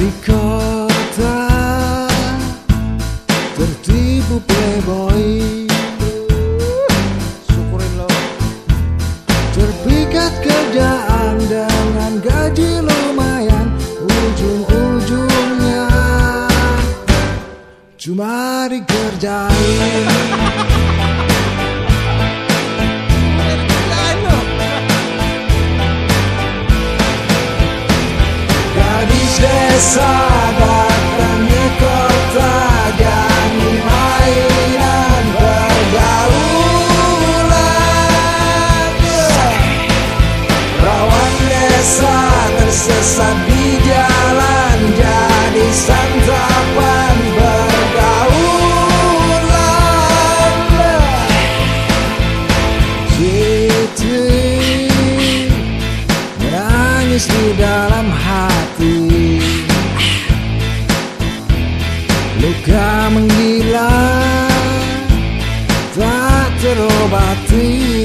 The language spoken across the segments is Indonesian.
Di kota tertipu playboy, syukurin lo. Terpikat kerjaan dengan gaji lumayan, ujung-ujungnya cuma dikerjain. Gadis desa datang ke kota, jadi mainan pergaulan. Perawan desa tersesat di jalan, jadi santapan pergaulan. Siti menangis di dalam hati, luka menggila tak terobati.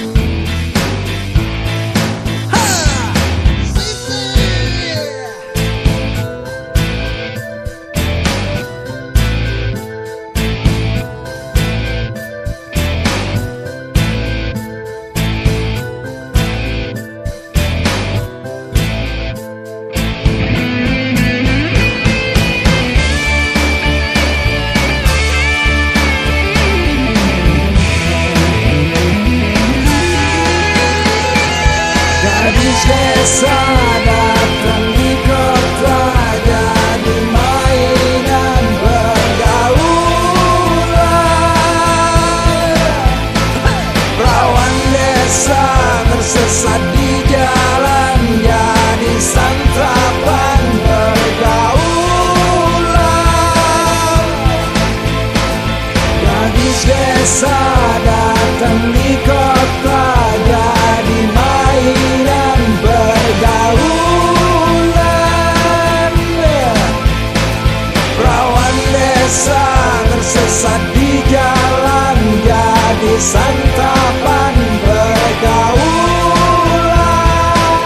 Gadis desa datang di kota, jadi mainan pergaulan. Perawan desa tersesat di jalan, jadi santapan pergaulan. Gadis desa datang di kota, jadi mainan pergaulan. Perawan desa tersesat di jalan, jadi santapan pergaulan.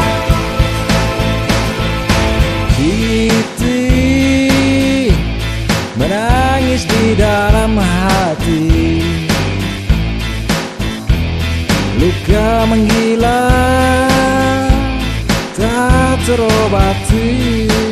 Siti menangis di dalam hati, luka menggila tak terobati.